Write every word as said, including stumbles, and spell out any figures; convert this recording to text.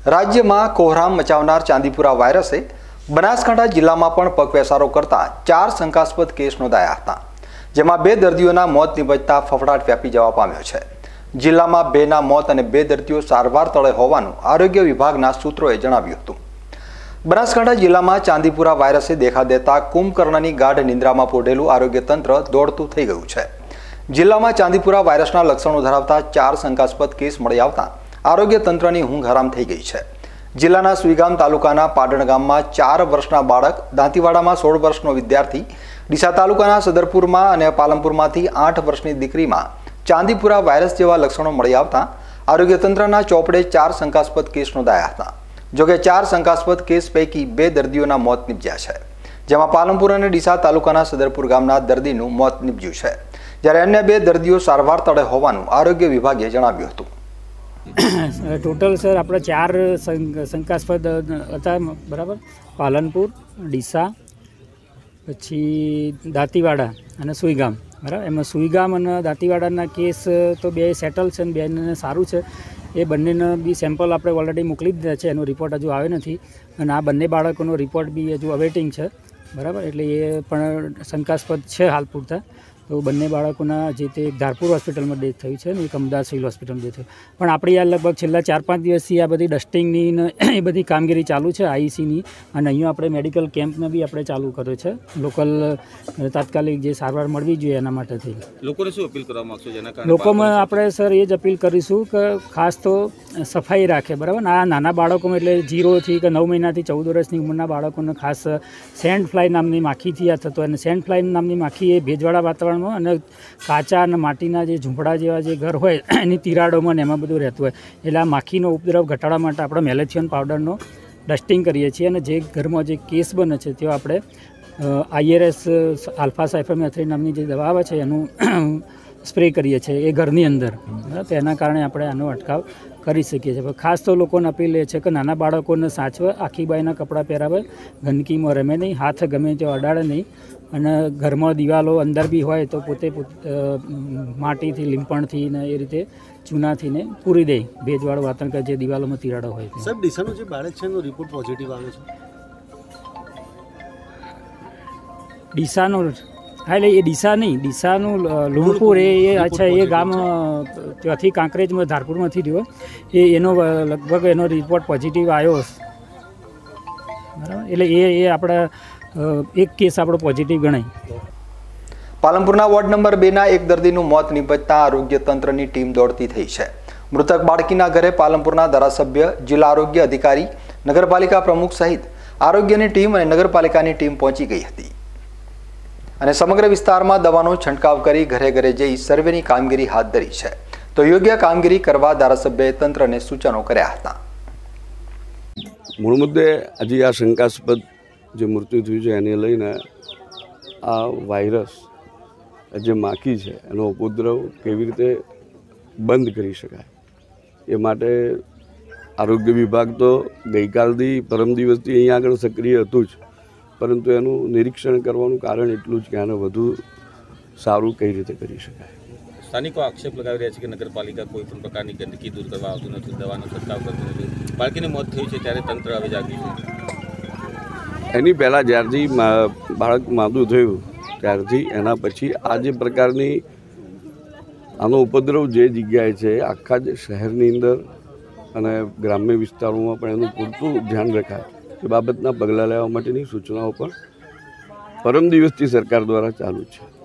રાજ્યમાં કોહરામ મચાવનાર ચાંદીપુરા વાયરસે બનાસકાંઠા જિલ્લામાં પણ પગપેસારો કરતા ચાર શંકાસ્પદ કેસ નોંધાયા હતા, જેમાં બે દર્દીઓના મોત નિપજતા ફફડાટ વ્યાપી જવા પામ્યો છે। જિલ્લામાં બેના મોત અને બે દર્દીઓ સારવાર તળે હોવાનું આરોગ્ય વિભાગના સૂત્રોએ જણાવ્યું હતું। બનાસકાંઠા જિલ્લામાં ચાંદીપુરા વાયરસે દેખા દેતા કુંભકર્ણની ગાઢ નિંદ્રામાં પોઢેલું આરોગ્ય તંત્ર દોડતું થઈ ગયું છે। જિલ્લામાં ચાંદીપુરા વાયરસના લક્ષણો ધરાવતા ચાર શંકાસ્પદ કેસ મળી આવતા આરોગ્ય તંત્રની ઊંઘ હરામ થઈ ગઈ છે। જિલ્લાના સુઈગામ તાલુકાના પાટણ ગામમાં ચાર વર્ષના બાળક, દાંતીવાડામાં સોળ વર્ષનો વિદ્યાર્થી, ડીસા તાલુકાના સદરપુરમાં અને પાલનપુરમાંથી આઠ વર્ષની દીકરીમાં ચાંદીપુરા વાયરસ જેવા લક્ષણો મળી આવતા આરોગ્ય તંત્રના ચોપડે ચાર શંકાસ્પદ કેસ નોંધાયા હતા। જોકે ચાર શંકાસ્પદ કેસ પૈકી બે દર્દીઓના મોત નિપજ્યા છે, જેમાં પાલનપુર અને ડીસા તાલુકાના સદરપુર ગામના દર્દીનું મોત નિપજ્યું છે, જ્યારે અન્ય બે દર્દીઓ સારવાર તળે હોવાનું આરોગ્ય વિભાગે જણાવ્યું હતું। ટોટલ સર આપણે ચાર શંકાસ્પદ હતા, બરાબર। પાલનપુર, ડીસા, પછી દાંતીવાડા અને સુઈગામ, બરાબર। એમાં સુઈગામ અને દાંતીવાડાના કેસ તો બે સેટલ છે અને બેને સારું છે। એ બંનેના બી સેમ્પલ આપણે ઓલરેડી મોકલી દીધા છે, એનો રિપોર્ટ હજુ આવ્યો નથી અને આ બંને બાળકોનો રિપોર્ટ બી હજુ અવેટિંગ છે, બરાબર। એટલે એ પણ શંકાસ્પદ છે હાલ પૂરતા। તો બંને બાળકોના જે તે ધારપુર હોસ્પિટલમાં ડેથ થઈ છે ને એક અમદાવાદ સિવિલ હોસ્પિટલમાં ડેથ થઈ, પણ આપણી આ લગભગ છેલ્લા ચાર પાંચ દિવસથી આ બધી ડસ્ટિંગની ને એ બધી કામગીરી ચાલુ છે આઈસીની, અને અહીંયા આપણે મેડિકલ કેમ્પને બી આપણે ચાલુ કર્યો છે, લોકલ તાત્કાલિક જે સારવાર મળવી જોઈએ એના માટેથી। લોકોને શું અપીલ કરવા માગશો જેના કારણે? લોકોમાં આપણે સર એ જ અપીલ કરીશું કે ખાસ તો સફાઈ રાખે, બરાબર। આ નાના બાળકોમાં એટલે જીરોથી કે નવ મહિનાથી ચૌદ વર્ષની ઉંમરના બાળકોને ખાસ સેન્ડ ફ્લાય નામની માખીથી આ થતો, અને સેન્ડ ફ્લાય નામની માખી એ ભેજવાળા વાતાવરણ અને કાચા અને માટીના જે ઝૂંપડા જેવા જે ઘર હોય એની તિરાડોમાં ને એમાં બધું રહેતું હોય, એટલે આ માખીનો ઉપદ્રવ ઘટાડવા માટે આપણે મેલેથિયન પાવડરનો ડસ્ટિંગ કરીએ છીએ, અને જે ઘરમાં જે કેસ બને છે તે આપણે આઈઆરએસ આલ્ફા સાયફરમેથ્રિન નામની જે દવા આવે છે એનું સ્પ્રે કરીએ છીએ એ ઘરની અંદર, તો એના કારણે આપણે આનો અટકાવ કરી શકીએ છીએ। ખાસ તો લોકોને અપીલ એ છે કે નાના બાળકોને સાચવે, આખી બાઈના કપડાં પહેરાવે, ગંદકીમાં રમે નહીં, હાથ ગમે ત્યાં અડાડે નહીં, અને ઘરમાં દિવાલો અંદર બી હોય તો પોતે માટીથી, લીંપણથી ને એ રીતે ચૂનાથી ને પૂરી દે ભેજવાળું વાતાવરણ કે જે દિવાલોમાં તિરાડો હોય। સાહેબ, ડીસાનો જે બાળક છે એનો રિપોર્ટ પોઝિટિવ આવે છે? ડીસાનો? હા, એટલે એ ડીસા નહીં, ડીસાનું લુણપુર એ એ અચ્છા એ ગામ ત્યાંથી કાંકરેજમાં ધારપુરમાંથી રહ્યો, એ એનો લગભગ એનો રિપોર્ટ પોઝિટિવ આવ્યો, બરાબર। એટલે એ એ આપણા એક કેસ આપણો પોઝિટિવ ગણાય। પાલનપુરના વોર્ડ નંબર બે ના એક દર્દીનું મોત નિપજતા આરોગ્ય તંત્રની ટીમ દોડતી થઈ છે। મૃતક બાળકીના ઘરે પાલનપુરના ધારાસભ્ય, જિલ્લા આરોગ્ય અધિકારી, નગરપાલિકા પ્રમુખ સહિત આરોગ્યની ટીમ અને નગરપાલિકાની ટીમ પહોંચી ગઈ હતી અને સમગ્ર વિસ્તારમાં દવાનો છંટકાવ કરી ઘરે ઘરે જઈ સર્વેની કામગીરી હાથ ધરી છે। તો યોગ્ય કામગીરી કરવા ધારાસભ્યએ તંત્રને સૂચનો કર્યા હતા। મૂળ મુદ્દે હજી આ શંકાસ્પદ જે મૃત્યુ થયું છે એને લઈને આ વાયરસ જે માખી છે એનો ઉપદ્રવ કેવી રીતે બંધ કરી શકાય એ માટે આરોગ્ય વિભાગ તો ગઈકાલથી પરમ દિવસથી અહીંયા આગળ સક્રિય હતું જ, પરંતુ એનું નિરીક્ષણ કરવાનું કારણ એટલું જ કે આને વધુ સારું કઈ રીતે કરી શકાય। સ્થાનિકો આક્ષેપ લગાવી રહ્યા છે કે નગરપાલિકા કોઈ પણ પ્રકારની ગંદકી દૂર કરવા આવતું નથી, દવાનો છંટકાવ કરતું નથી, બાળકીનું મોત થયું છે ત્યારે તંત્ર હવે જાગ્યું છે। એની પહેલાં જ્યારથી બાળક માદું થયું ત્યારથી એના પછી આ જે પ્રકારની આનો ઉપદ્રવ જે જગ્યાએ છે આખા જ શહેરની અંદર અને ગ્રામ્ય વિસ્તારોમાં પણ એનું પૂરતું ધ્યાન રખાય એ બાબતના પગલાં લેવા માટેની સૂચનાઓ પણ પરમ દિવસથી સરકાર દ્વારા ચાલુ છે।